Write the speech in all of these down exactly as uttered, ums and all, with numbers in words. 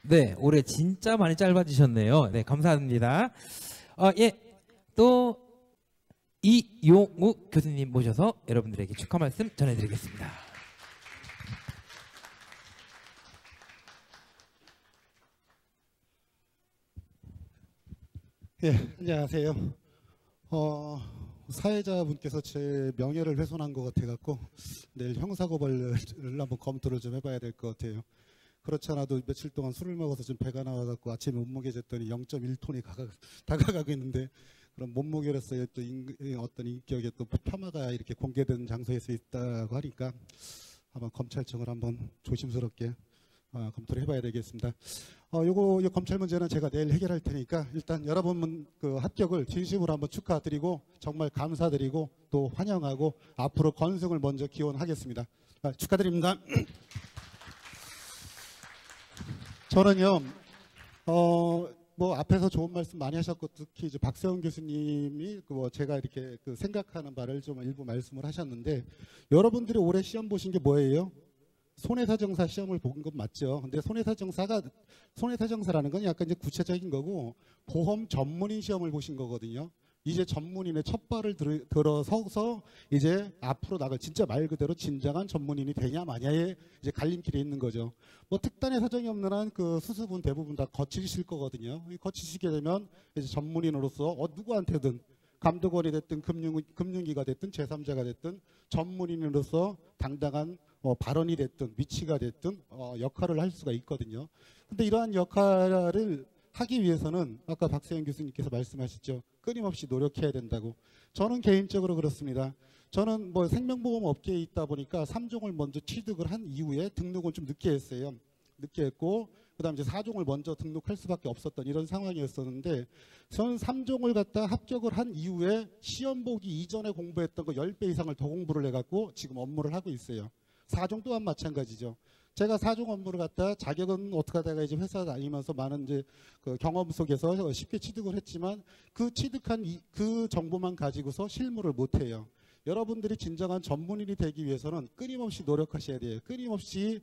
네, 올해 진짜 많이 짧아지셨네요. 네, 감사합니다. 어, 예, 또 이용우 교수님 모셔서 여러분들에게 축하 말씀 전해드리겠습니다. 예, 안녕하세요. 어, 사회자분께서 제 명예를 훼손한 것 같아갖고 내일 형사고발을 한번 검토를 좀 해봐야 될 것 같아요. 그렇지 않아도 며칠 동안 술을 먹어서 좀 배가 나와갖고 아침에 몸무게 쟀더니 영 점 일 톤이 가가, 다가가고 있는데, 그럼 몸무게로서의 또 인, 어떤 인격의 또 폄하가 이렇게 공개된 장소에서 있다고 하니까 한번 검찰청을 한번 조심스럽게 어, 검토를 해봐야 되겠습니다. 어, 요거, 요 검찰 문제는 제가 내일 해결할 테니까 일단 여러분 그 합격을 진심으로 한번 축하드리고 정말 감사드리고 또 환영하고 앞으로 건승을 먼저 기원하겠습니다. 아, 축하드립니다. 저는요, 어, 뭐 앞에서 좋은 말씀 많이 하셨고 특히 이제 박세훈 교수님이 그 뭐 제가 이렇게 그 생각하는 바를 좀 일부 말씀을 하셨는데, 여러분들이 올해 시험 보신 게 뭐예요? 손해사정사 시험을 본 건 맞죠. 근데 손해사정사가, 손해사정사라는 건 약간 이제 구체적인 거고 보험 전문인 시험을 보신 거거든요. 이제 전문인의 첫 발을 들, 들어서서 이제 앞으로 나갈 진짜 말 그대로 진정한 전문인이 되냐 마냐에 이제 갈림길에 있는 거죠. 뭐 특단의 사정이 없는 한 그 수습은 대부분 다 거치실 거거든요. 거치시게 되면 이제 전문인으로서 어, 누구한테든 감독원이 됐든 금융, 금융기가 됐든 제삼자가 됐든 전문인으로서 당당한 어, 발언이 됐든 위치가 됐든 어, 역할을 할 수가 있거든요. 근데 이러한 역할을 하기 위해서는 아까 박세현 교수님께서 말씀하셨죠. 끊임없이 노력해야 된다고. 저는 개인적으로 그렇습니다. 저는 뭐 생명보험 업계에 있다 보니까 삼 종을 먼저 취득을 한 이후에 등록은 좀 늦게 했어요. 늦게 했고 그다음 이제 사 종을 먼저 등록할 수밖에 없었던 이런 상황이었었는데, 저는 삼 종을 갖다 합격을 한 이후에 시험 보기 이전에 공부했던 거 십 배 이상을 더 공부를 해갖고 지금 업무를 하고 있어요. 사 종 또한 마찬가지죠. 제가 사 종 업무를 갖다 자격은 어떻게 하다가 이제 회사 다니면서 많은 이제 그 경험 속에서 쉽게 취득을 했지만 그 취득한 이, 그 정보만 가지고서 실무를 못 해요. 여러분들이 진정한 전문인이 되기 위해서는 끊임없이 노력하셔야 돼요. 끊임없이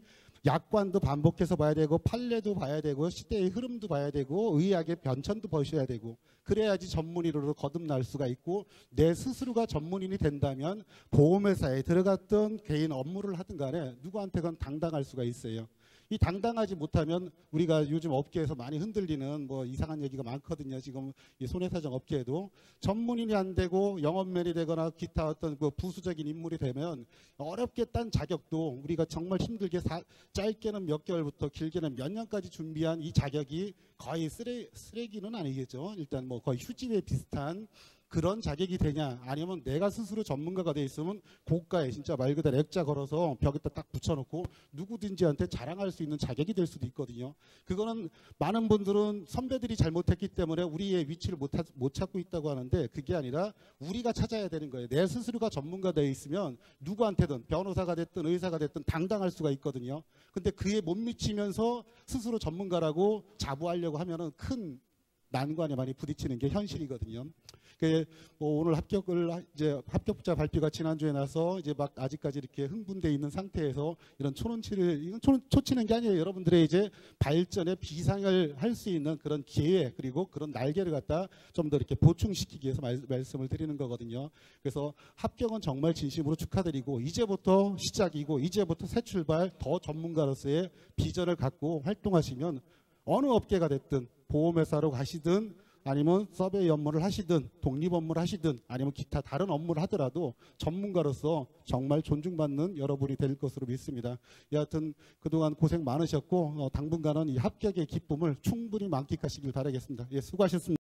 약관도 반복해서 봐야 되고 판례도 봐야 되고 시대의 흐름도 봐야 되고 의학의 변천도 보셔야 되고, 그래야지 전문인으로 거듭날 수가 있고 내 스스로가 전문인이 된다면 보험회사에 들어갔던 개인 업무를 하든 간에 누구한테건 당당할 수가 있어요. 이 당당하지 못하면 우리가 요즘 업계에서 많이 흔들리는 뭐 이상한 얘기가 많거든요. 지금 이 손해사정 업계에도 전문인이 안 되고 영업맨이 되거나 기타 어떤 그 부수적인 인물이 되면 어렵게 딴 자격도 우리가 정말 힘들게 사, 짧게는 몇 개월부터 길게는 몇 년까지 준비한 이 자격이 거의 쓰레, 쓰레기는 아니겠죠. 일단 뭐 거의 휴지에 비슷한 그런 자격이 되냐, 아니면 내가 스스로 전문가가 돼 있으면 고가에 진짜 말 그대로 액자 걸어서 벽에다 딱 붙여놓고 누구든지한테 자랑할 수 있는 자격이 될 수도 있거든요. 그거는 많은 분들은 선배들이 잘못했기 때문에 우리의 위치를 못, 하, 못 찾고 있다고 하는데, 그게 아니라 우리가 찾아야 되는 거예요. 내 스스로가 전문가 돼 있으면 누구한테든 변호사가 됐든 의사가 됐든 당당할 수가 있거든요. 근데 그에 못 미치면서 스스로 전문가라고 자부하려고 하면은 큰 난관에 많이 부딪히는 게 현실이거든요. 그 오늘 합격을 이제 합격자 발표가 지난주에 나서 이제 막 아직까지 이렇게 흥분돼 있는 상태에서 이런 초론치를, 이건 초, 초치는 게 아니에요. 여러분들의 이제 발전에 비상을 할 수 있는 그런 기회, 그리고 그런 날개를 갖다 좀 더 이렇게 보충시키기 위해서 말, 말씀을 드리는 거거든요. 그래서 합격은 정말 진심으로 축하드리고, 이제부터 시작이고 이제부터 새 출발, 더 전문가로서의 비전을 갖고 활동하시면 어느 업계가 됐든 보험회사로 가시든 아니면 서베이 업무를 하시든 독립 업무를 하시든 아니면 기타 다른 업무를 하더라도 전문가로서 정말 존중받는 여러분이 될 것으로 믿습니다. 여하튼 그동안 고생 많으셨고 어, 당분간은 이 합격의 기쁨을 충분히 만끽하시길 바라겠습니다. 예, 수고하셨습니다.